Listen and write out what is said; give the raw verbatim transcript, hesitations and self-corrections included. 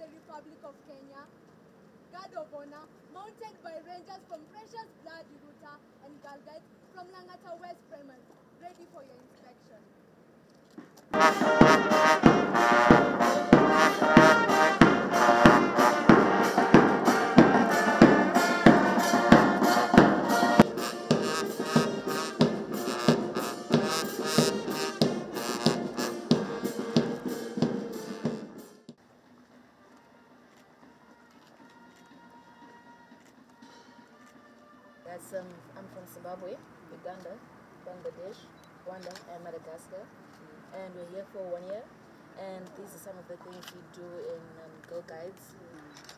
the Republic of Kenya, Guard of Honor, mounted by Rangers from Precious Blood, Ruto, and Girl Guides from Langata West Primary, ready for your inspection. Yes, um, I'm from Zimbabwe, Uganda, Bangladesh, Rwanda, and Madagascar. And we're here for one year. And these are some of the things we do in um, Girl Guides.